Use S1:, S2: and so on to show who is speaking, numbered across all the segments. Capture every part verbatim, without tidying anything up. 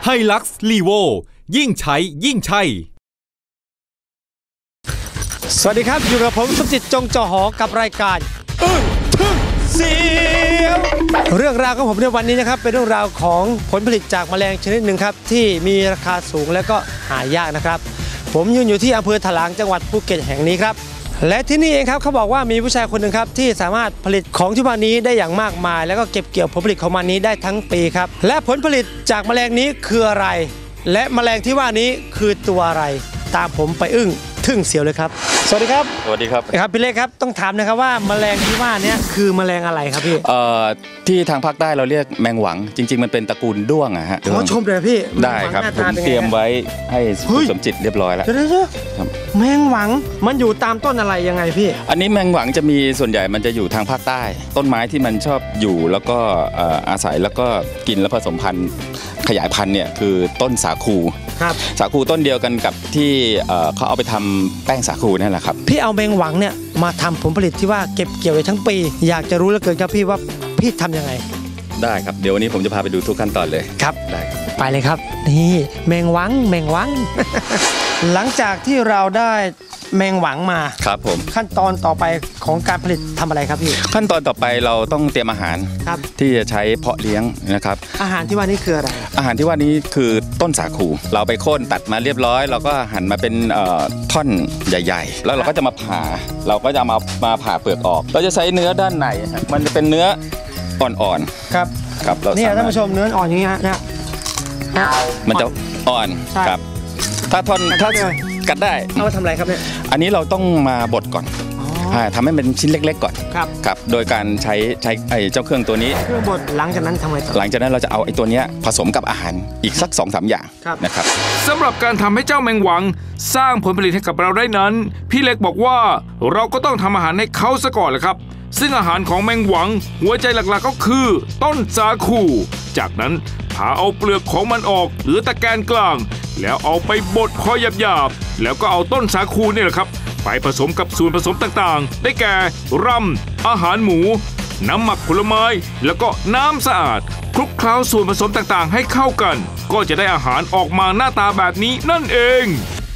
S1: ไฮลักซ์ลีโวยิ่งใช้ยิ่งใช่
S2: สวัสดีครับอยู่กับผมสมจิตจงจอหอกับรายการอึ้งทึ่งเสียวเรื่องราวของผมในวันนี้นะครับเป็นเรื่องราวของผลผลิตจากแมลงชนิดหนึ่งครับที่มีราคาสูงและก็หายากนะครับผมยืนอยู่ที่อำเภอถลางจังหวัดภูเก็ตแห่งนี้ครับและที่นี่เองครับเขาบอกว่ามีผู้ชายคนหนึ่งครับที่สามารถผลิตของที่ว่านี้ได้อย่างมากมายแล้วก็เก็บเกี่ยวผลผลิตของมันนี้ได้ทั้งปีครับและผลผลิตจากแมลงนี้คืออะไรและแมลงที่ว่านี้คือตัวอะไรตามผมไปอึ้งทึ่งเสียวเลยครับสวัสดีครับ
S3: สวัสดีครับ
S2: ครับพี่เล็กครับต้องถามนะครับว่าแมลงที่ว่านี้คือแมลงอะไรครับพี่
S3: เอ่อที่ทางภาคใต้เราเรียกแมงหวังจริงๆมันเป็นตระกูลด้วงอะฮะ
S2: ขอชมเลยพี่
S3: ได้ครับผมเตรียมไว้ให้สมจิตเรียบร้อยแล้ว
S2: แมงหวังมันอยู่ตามต้นอะไรยังไงพี่
S3: อันนี้แมงหวังจะมีส่วนใหญ่มันจะอยู่ทางภาคใต้ต้นไม้ที่มันชอบอยู่แล้วก็อาศัยแล้วก็กินแล้วผสมพันธุ์ขยายพันธุ์เนี่ยคือต้นสาคูสาคูต้นเดียวกันกับที่เขาเอาไปทำแป้งสาคูนั่นแหละครับ
S2: พี่เอาแมงหวังเนี่ยมาทำผลผลิตที่ว่าเก็บเกี่ยวไว้ทั้งปีอยากจะรู้เหลือเกินครับพี่ว่าพี่ทำยังไง
S3: ได้ครับเดี๋ยววันนี้ผมจะพาไปดูทุกขั้นตอนเลย
S2: ครับ
S3: ได้ครับ
S2: ไปเลยครับนี่แมงหวังแมงหวัง หลังจากที่เราได้แมงหวังมา
S3: ครับผม
S2: ขั้นตอนต่อไปของการผลิตทำอะไรครับพี่
S3: ขั้นตอนต่อไปเราต้องเตรียมอาหารที่จะใช้เพาะเลี้ยงนะครับ
S2: อาหารที่ว่านี้คืออะไร
S3: อาหารที่ว่านี้คือต้นสาคูเราไปโค่นตัดมาเรียบร้อยเราก็หั่นมาเป็นท่อนใหญ่ๆแล้วเราก็จะมาผ่าเราก็จะมามาผ่าเปลือกออกเราจะใช้เนื้อด้านในมันจะเป็นเนื้ออ่อน
S2: ๆครับ
S3: ครับ
S2: นี่ท่านผู้ชมเนื้ออ่อนอย่างนี้ฮะเนี่ย
S3: มันจะอ่อนครับถ้าท่อนถ้ากัดได้
S2: เอาทำอะไรครับเนี่ย
S3: อันนี้เราต้องมาบดก่อนทำให้เป็นชิ้นเล็กๆก่อน
S2: ครับ
S3: ครับโดยการใช้ใช้ไอ้เจ้าเครื่องตัวนี้
S2: เครื่องบดหลังจากนั้นทำไงต่อ
S3: หลังจากนั้นเราจะเอาไอ้ตัวนี้ผสมกับอาหารอีกสัก สองสาม อย่างนะครับ
S1: สำหรับการทำให้เจ้าแมงหวังสร้างผลผลิตให้กับเราได้นั้นพี่เล็กบอกว่าเราก็ต้องทำอาหารให้เขาซะก่อนแหละครับซึ่งอาหารของแมงหวังหัวใจหลักๆก็คือต้นสาคูจากนั้นผ่าเอาเปลือกของมันออกหรือตะแกรงกลางแล้วเอาไปบดพอหยาบๆแล้วก็เอาต้นสาคูนี่แหละครับไปผสมกับส่วนผสมต่างๆได้แก่รำอาหารหมูน้ำหมักผลไม้แล้วก็น้ำสะอาดคลุกเคล้าส่วนผสมต่างๆให้เข้ากันก็จะได้อาหารออกมาหน้าตาแบบนี้นั่นเอง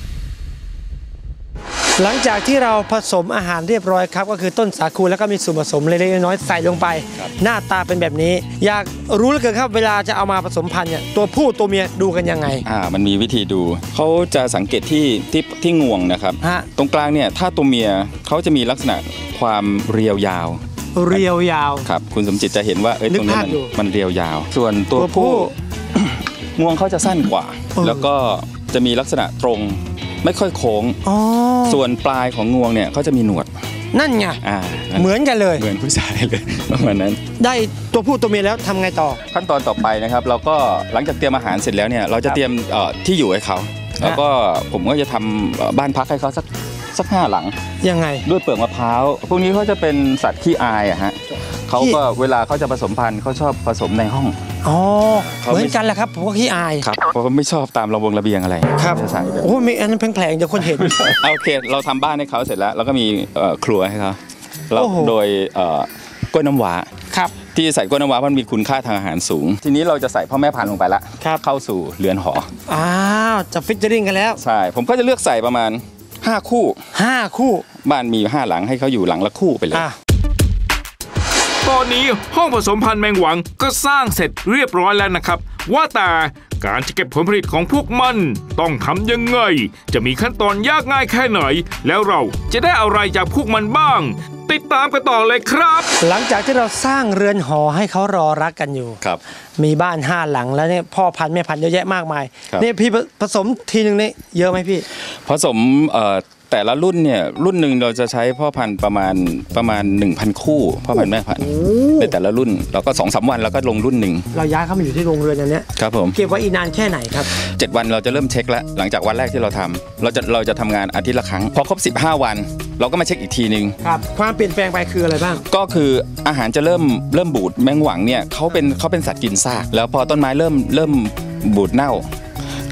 S2: หลังจากที่เราผสมอาหารเรียบร้อยครับก็คือต้นสาคูแล้วก็มีส่วนผสมเล็กๆน้อยๆใส่ลงไปหน้าตาเป็นแบบนี้อยากรู้เหลือเกินครับเวลาจะเอามาผสมพันธุ์เนี่ยตัวผู้ตัวเมียดูกันยังไง
S3: อ่ามันมีวิธีดูเขาจะสังเกตที่ที่ที่งวงนะครับตรงกลางเนี่ยถ้าตัวเมียเขาจะมีลักษณะความเรียวยาว
S2: เรียวยาว
S3: ครับคุณสมจิตจะเห็นว่าเอ้ยตรงนี้มันมันเรียวยาวส่วนตัวผู้งวงเขาจะสั้นกว่าแล้วก็จะมีลักษณะตรงไม่ค่อยโค้งส่วนปลายของงวงเนี่ยเขาจะมีหนวด
S2: นั่นไงเหมือนกันเลย
S3: เหมือนผู้ชายเลยประมาณนั้น
S2: ได้ตัวผู้ตัวเมียแล้วทำไงต่อ
S3: ขั้นตอนต่อไปนะครับเราก็หลังจากเตรียมอาหารเสร็จแล้วเนี่ยเราจะเตรียมที่อยู่ให้เขาแล้วก็ผมก็จะทำบ้านพักให้เขาสักสักห้าหลัง
S2: ยังไง
S3: ด้วยเปลือกมะพร้าวพวกนี้เขาจะเป็นสัตว์ขี้อายอะฮะเขาก็เวลาเขาจะผสมพันธุ์เขาชอบผสมในห้อง
S2: อ๋อเหมือนกันแหละครับผมก็ขี้อาย
S3: ครับเพราะเขาไม่ชอบตามระวงระเบียงอะไร
S2: ครับโอ้มีอันนั้นแผลงๆเดี๋ยวคนเห็น
S3: โอเคเราทำบ้านให้เขาเสร็จแล้วแล้วก็มีครัวให้เขาเราโดยกล้วยน้ำว้า
S2: ครับ
S3: ที่ใส่กล้วยน้ำว้ามันมีคุณค่าทางอาหารสูงทีนี้เราจะใส่พ่อแม่พันธุ์ลงไปละเข้าสู่เรือนหอ
S2: อ้าวจะฟิชเจอริงกันแล้ว
S3: ใช่ผมก็จะเลือกใส่ประมาณห้าคู่
S2: ห้าคู่
S3: บ้านมีห้าหลังให้เขาอยู่หลังละคู่ไปเลย
S1: ตอนนี้ห้องผสมพันธุ์แมงหวังก็สร้างเสร็จเรียบร้อยแล้วนะครับว่าแต่การจะเก็บผลผลิตของพวกมันต้องทำยังไงจะมีขั้นตอนยากง่ายแค่ไหนแล้วเราจะได้อะไรจากพวกมันบ้างติดตามกันต่อเลยครับ
S2: หลังจากที่เราสร้างเรือนหอให้เขารอรักกันอยู่
S3: ครับ
S2: มีบ้านห้าหลังแล้วเนี่ยพ่อพันธุ์แม่พันธุ์เยอะแยะมากมายนี่พี่ผสมทีนึงนี่เยอะไหมพี่
S3: ผสมเอ่อแต่ละรุ่นเนี่ยรุ่นหนึ่งเราจะใช้พ่อพันธุ์ประมาณประมาณ หนึ่งพัน คู่พ่อพันธุ์แม่พันธุ์ในแต่ละรุ่นเราก็ สองสาม วันเราก็ลงรุ่นหนึ่ง
S2: เราย้ายเข้ามาอยู่ที่โรงเรือนอันนี้
S3: ครับผม
S2: เก็บไว้อีกนานแค่ไหนครับ
S3: เจ็ดวันเราจะเริ่มเช็คแล้วหลังจากวันแรกที่เราทำเราจะเราจะทำงานอาทิตย์ละครั้งพอครบสิบห้าวันเราก็มาเช็คอีกทีนึง
S2: ครับความเปลี่ยนแปลงไปคืออะไรบ้าง
S3: ก็คืออาหารจะเริ่มเริ่มบูดแมงหวังเนี่ยเขาเป็นเขาเป็นสัตว์กินซากแล้วพอต้นไม้เริ่มเริ่มบูดเน่าเข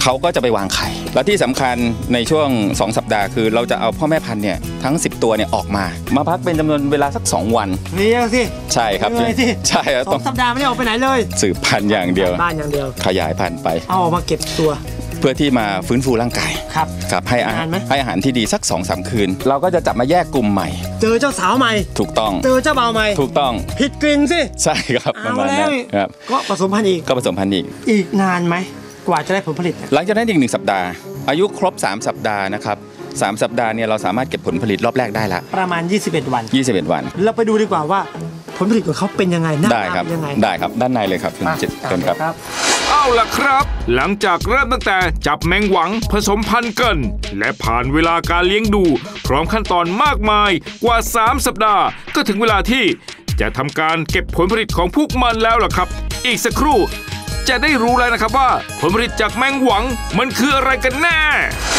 S3: เขาก็จะไปวางไข่และที่สำคัญในช่วงสองสัปดาห์คือเราจะเอาพ่อแม่พันธุ์เนี่ยทั้งสิบตัวเนี่ยออกมามาพักเป็นจำนวนเวลาสักสองวัน
S2: เลี้ยงสิ
S3: ใช่ครับใช่ครับ
S2: สองสัปดาห์ไม่ได้ออกไปไหนเลย
S3: สืบพันธุ์อย่างเดียว
S2: บ้านอย่างเดียว
S3: ขยายพันธุ์ไป
S2: เอาออกมาเก็บตัว
S3: เพื่อที่มาฟื้นฟูร่างกาย
S2: ครับ
S3: กับให้อาหารให้อาหารที่ดีสัก สองสาม คืนเราก็จะจับมาแยกกลุ่มใหม่
S2: เจอเจ้าสาวใหม่
S3: ถูกต้อง
S2: เจอเจ้าบ่าวใหม่
S3: ถูกต้อง
S2: ผิดกลิ่นสิ
S3: ใช่ครับประมาณนั้นครับ
S2: ก็ผสมพันธุ์อีก
S3: ก็ผสมพันธุ์อีก
S2: อีกนานไหมกว่าจะได้ผลผลิต
S3: หลังจากนั้นอีกหนึ่งสัปดาห์อายุครบสามสัปดาห์นะครับสามสัปดาห์เนี่ยเราสามารถเก็บผลผลิตรอบแรกได้ละ
S2: ประมาณยี่สิบเอ็ดวัน
S3: ยี่สิบเอ็ดวัน
S2: เราไปดูดีกว่าว่าผลผลิตของเขาเป็นยังไงหน้าตาเป็นยังไง
S3: ได้ครับด้านในเลยครับคุณจิตเชิญครับ
S1: เอาล่ะครับหลังจากเริ่มตั้งแต่จับแมงหวังผสมพันธุ์กันและผ่านเวลาการเลี้ยงดูพร้อมขั้นตอนมากมายกว่าสามสัปดาห์ก็ถึงเวลาที่จะทำการเก็บผลผลิตของพวกมันแล้วล่ะครับอีกสักครู่จะได้รู้แล้วนะครับว่าผลผลิตจากแมงหวังมันคืออะไรกันแน่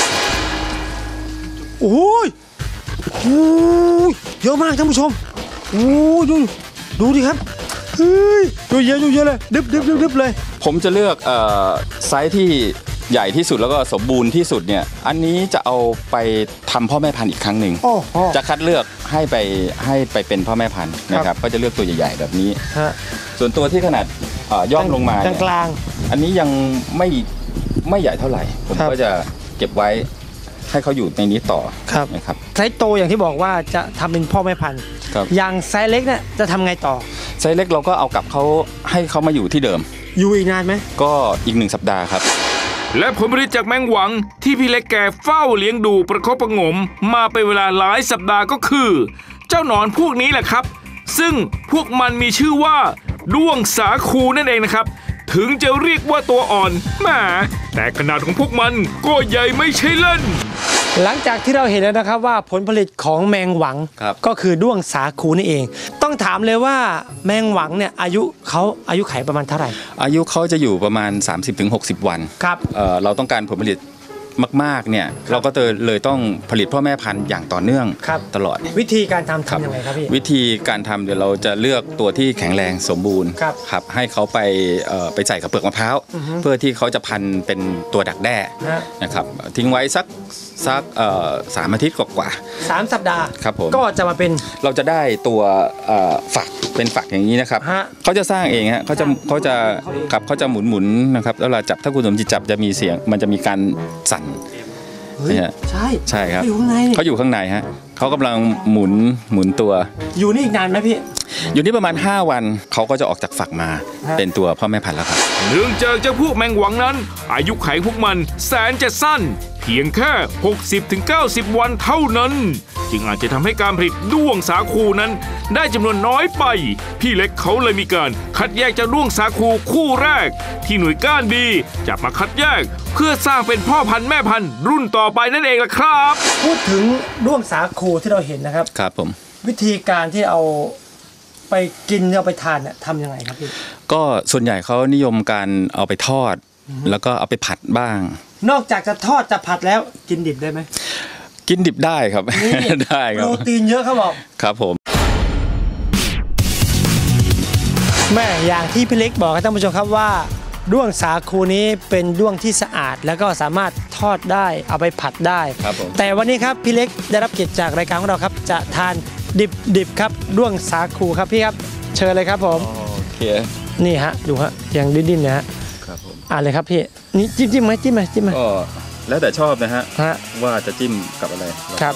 S2: โอ้ยโอ้ยเยอะมากท่านผู้ชมโอ้ยดูดูดิครับเฮ้ยดูเยอะดูเยอะเลยดึบดึบดึบดึบเลย
S3: ผมจะเลือกเอ่อไซส์ที่ใหญ่ที่สุดแล้วก็สมบูรณ์ที่สุดเนี่ยอันนี้จะเอาไปทำพ่อแม่พันธุ์อีกครั้งหนึ่งจะคัดเลือกให้ไปให้ไปเป็นพ่อแม่พันธุ์นะครับก็จะเลือกตัวใหญ่ๆแบบนี้ส่วนตัวที่ขนาดย่อมลงมาก
S2: ลาง
S3: อันนี้ยังไม่ไม่ใหญ่เท่าไหร่ผมก็จะเก็บไว้ให้เขาอยู่ในนี้ต่อนะครับ
S2: ไซส์โตอย่างที่บอกว่าจะทำเป็นพ่อแม่พันธุ์อย่างไซส์เล็กเนี่ยจะทำไงต่อ
S3: ไซส์เล็กเราก็เอากลับเขาให้เขามาอยู่ที่เดิม
S2: อยู่อีกนานไหม
S3: ก็อีกหนึ่งสัปดาห์ครับ
S1: และผลผลิตจากแมงหวังที่พี่เล็กแกเฝ้าเลี้ยงดูประคบประงมมาเป็นเวลาหลายสัปดาห์ก็คือเจ้าหนอนพวกนี้แหละครับซึ่งพวกมันมีชื่อว่าด้วงสาคูนั่นเองนะครับถึงจะเรียกว่าตัวอ่อนแหมแต่ขนาดของพวกมันก็ใหญ่ไม่ใช่เล่น
S2: หลังจากที่เราเห็นแล้วนะครับว่าผลผลิตของแมงหวังก็คือด้วงสาคูนี่เองต้องถามเลยว่าแมงหวังเนี่ยอายุเขาอายุไขประมาณเท่าไหร่
S3: อายุเขาจะอยู่ประมาณ สามสิบถึงหกสิบ วัน
S2: ครับ
S3: เอ่อเราต้องการผลผลิตมากๆเนี่ยเราก็เลยต้องผลิตพ่อแม่พันธุ์อย่างต่อเนื่องตลอด
S2: วิธีการทำทำยังไงครับพี่
S3: วิธีการทำเดี๋ยวเราจะเลือกตัวที่แข็งแรงสมบูรณ์ครับให้เขาไปไปใส่กับเปลือกมะพร้าวเพื่อที่เขาจะพันเป็นตัวดักแด้นะครับทิ้งไว้สักสักสามอาทิตย์กว่า
S2: สามสัปดาห์
S3: ครับผม
S2: ก็จะมาเป็น
S3: เราจะได้ตัวฝักเป็นฝักอย่างนี้นะครับเขาจะสร้างเองฮะเขาจะเขาจะขับเขาจะหมุนหมุนนะครับแล้วเราจับถ้าคุณสมจิตจับจะมีเสียงมันจะมีการสั่น
S2: ใช่
S3: ใช่ครับ
S2: เขาอยู่ข้างใน
S3: เขาอยู่ข้างในฮะเขากำลังหมุนหมุนตัว
S2: อยู่นี่อีกนานไหมพี่
S3: อยู่นี่ประมาณห้าวันเขาก็จะออกจากฝักมาเป็นตัวพ่อแม่พันธุ์แล้วครับ
S1: เนื่องจากเจ้าพวกแมงหวังนั้นอายุไขพวกมันแสนจะสั้นเพียงแค่ หกสิบถึงเก้าสิบ วันเท่านั้นจึงอาจจะทำให้การผลิตด้วงสาคูนั้นได้จำนวนน้อยไปพี่เล็กเขาเลยมีการคัดแยกเจ้าด้วงสาคูคู่แรกที่หน่วยก้านดีจับมาคัดแยกเพื่อสร้างเป็นพ่อพันธุ์แม่พันธุ์รุ่นต่อไปนั่นเองล่ะครับ
S2: พูดถึงด้วงสาคูที่เราเห็นนะครับ
S3: ครับผม
S2: วิธีการที่เอาไปกินเอาไปทานเนี่ยทำยังไงครับพี่
S3: ก็ส่วนใหญ่เขานิยมการเอาไปทอดแล้วก็เอาไปผัดบ้าง
S2: นอกจากจะทอดจะผัดแล้วกินดิบได้ไหม
S3: กินดิบได้ครับได้ครับ
S2: โปรตีนเยอะเขาบอก
S3: ครับผม
S2: แม่อย่างที่พี่เล็กบอกครับท่านผู้ชมครับว่าด้วงสาคูนี้เป็นด้วงที่สะอาดแล้วก็สามารถทอดได้เอาไปผัดได้แต่วันนี้ครับพี่เล็กได้รับเกียรติจากรายการของเราครับจะทานดิบดิบครับด้วงสาคูครับพี่ครับเชิญเลยครับผม
S3: โอเค
S2: นี่ฮะดูฮะยังดิ้นๆนะฮะ
S3: ครับผม
S2: อ่านเลยครับพี่นี่จิ้มจิ้มไหมจิ้มไหมจิ้มไหม
S3: ก็แล้วแต่ชอบนะฮะว่าจะจิ้มกับอะไร
S2: ครับ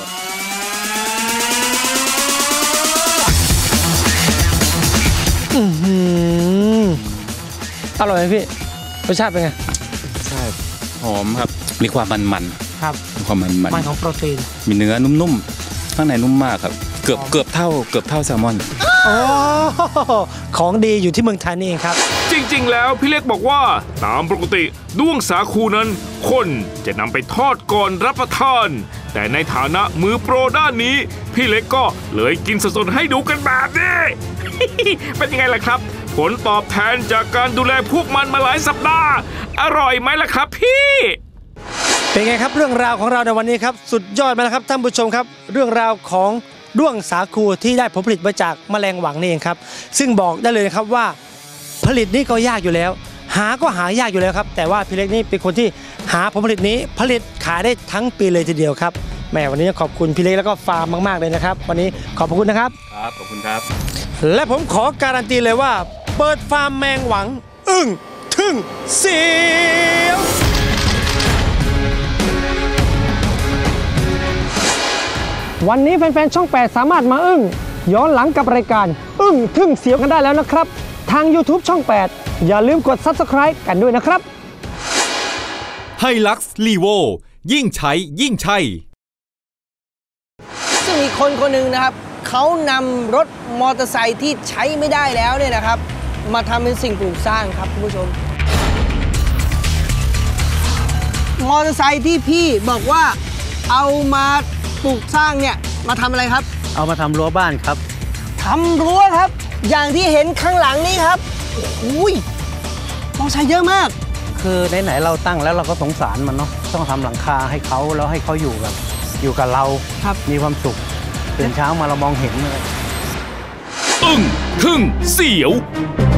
S2: อือหืออร่อยไหมพี่รสชาติเป็นไง
S3: ใช่หอมครับมีความมันมัน
S2: ครับ
S3: มีความมันมัน
S2: มันของโปรตีน
S3: มีเนื้อนุ่มๆข้างในนุ่มมากครับเกือบเกือบเท่าเกือบเท่าแซลมอน
S2: อ๋อของดีอยู่ที่เมืองไทยนี่เองครับ
S1: จริงๆแล้วพี่เล็กบอกว่าตามปกติด้วงสาคูนั้นคนจะนำไปทอดก่อนรับประทานแต่ในฐานะมือโปรด้านนี้พี่เล็กก็เลยกินสดๆให้ดูกันแบบนี้ เป็นยังไงล่ะครับผลตอบแทนจากการดูแลพวกมันมาหลายสัปดาห์อร่อยไหมล่ะครับพี่
S2: เป็นไงครับเรื่องราวของเราในวันนี้ครับสุดยอดไหมล่ะครับท่านผู้ชมครับเรื่องราวของด้วงสาคูที่ได้ผลผลิตมาจากแมลงหวังนี่เองครับซึ่งบอกได้เลยนะครับว่าผลิตนี่ก็ยากอยู่แล้วหาก็หายากอยู่แล้วครับแต่ว่าพี่เล็กนี่เป็นคนที่หาผลผลิตนี้ผลิตขายได้ทั้งปีเลยทีเดียวครับแหมวันนี้ขอบคุณพี่เล็กแล้วก็ฟาร์มมากๆเลยนะครับวันนี้ขอบคุณนะครับ
S3: ครับขอบคุณครับ
S2: และผมขอการันตีเลยว่าเปิดฟาร์มแมงหวังอึ้งทึ่งเสียววันนี้แฟนๆช่องแปดสามารถมาอึ้งย้อนหลังกับรายการอึ้งทึ่งเสียวกันได้แล้วนะครับทาง YouTube ช่องแปดอย่าลืมกด ซับสไครบ์ กันด้วยนะครับ
S4: ไฮลักซ์ลีโวยิ่งใช้ยิ่งใช่
S5: ซึ่งมีคนคนหนึ่งนะครับเขานำรถมอเตอร์ไซค์ที่ใช้ไม่ได้แล้วเนี่ยนะครับมาทำเป็นสิ่งปลูกสร้างครับคุณผู้ชมมอเตอร์ไซค์ที่พี่บอกว่าเอามาปลูกสร้างเนี่ยมาทำอะไรครับ
S6: เอามาทำรั้วบ้านครับ
S5: ทำรั้วครับอย่างที่เห็นข้างหลังนี้ครับอุ้ยมอเตอร์ไซค์เยอะมาก
S6: คือไหนๆเราตั้งแล้วเราก็สงสารมันเนาะต้องทำหลังคาให้เขาแล้วให้เขาอยู่กับอยู่กับเรา
S5: ครับ
S6: มีความสุขตื่นเช้ามาเรามองเห็นเลย
S1: อึ้งทึ่งเสียว